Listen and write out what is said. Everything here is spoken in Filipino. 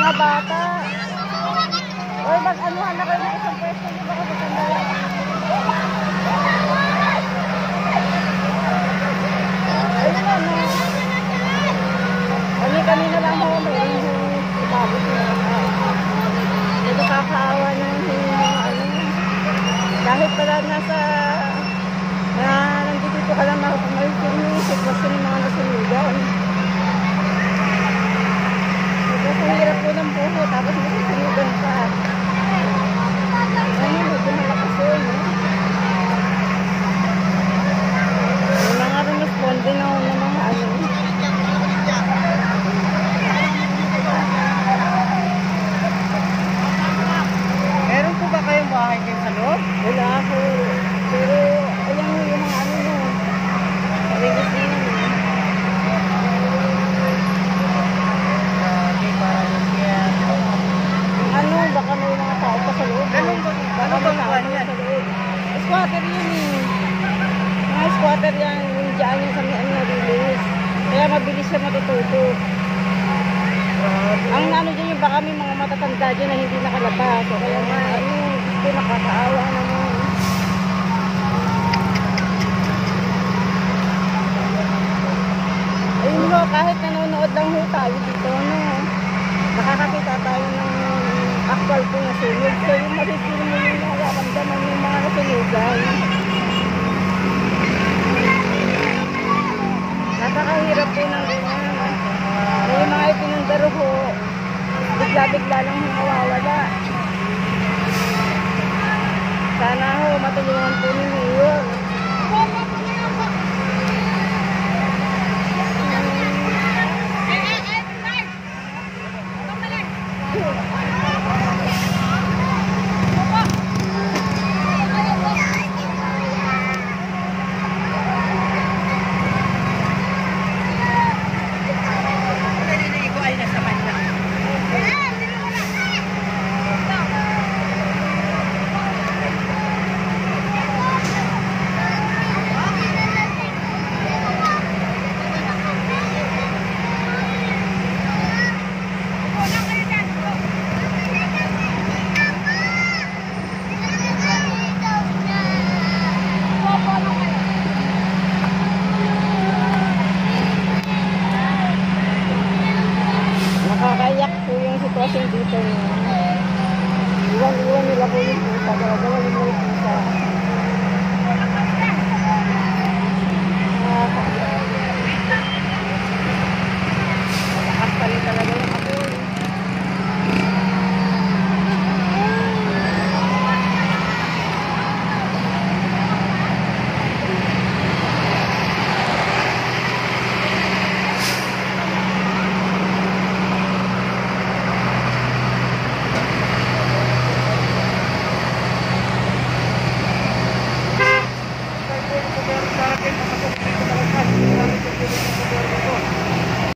mga bata. Oy, mag-anuhan na kayo ng isang pwesto niyo baka matanda. Ayun na, no. Kami na lang ho, mayroon ho, sumabot na. Ito kakaawa na kahit pala nasa nandito ka lang makakumalit yung sitwasyon ng mga nasunugan. Ito sa hirap po ng buho, tapos nasusunugan pa. Ngayon, medyo malakas yun. Yung mga responde na mga ano. Meron po ba kayong bahay kayo sa loob? Wala ako. Pero, ayan yung mga ano mo. Rilis na yun. Okay, para yun yan. Ano, baka may mga tao pa sa loob. Ganun ba? Ano ba buwan yan? Squatter yun eh. Mga squatter yan. Yung dyan yung kami ano rilis. Kaya mabilis siya matututo. Ang ano dyan yung baka may mga matatanda dyan na hindi nakalabas. So kaya nga ano, gusto nakakaawa naman. Ayun ho, kahit nanonood lang ho tayo dito, no, nakakakita tayo ng actual po na sunog. So yung makikita mo yung nakaramdaman yung mga nasunugan. Napakahirap po ng ganyan. Na yung mga ipinundaro ho, bigla-bigla lang nawawala. Sana ho, matulungan po ni Mayor. Nakakayak po yung sitwasyon dito. Iwan nila po yung pusa. Gawin nila yung pusa.